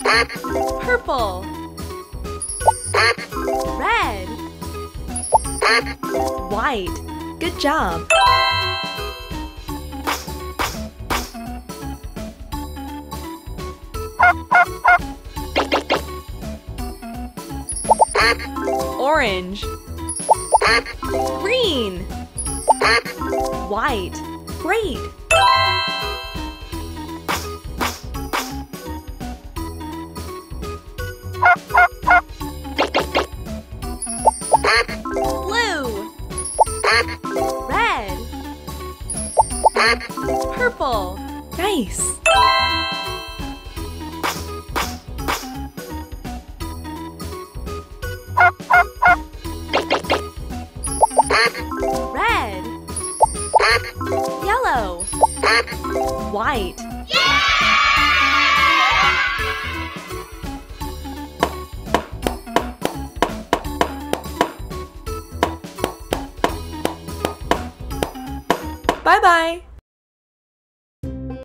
Purple. Red. White. Good job. Orange. Green. White. Great. Blue. Red. Purple. Nice. Red. Yellow. White. Bye-bye.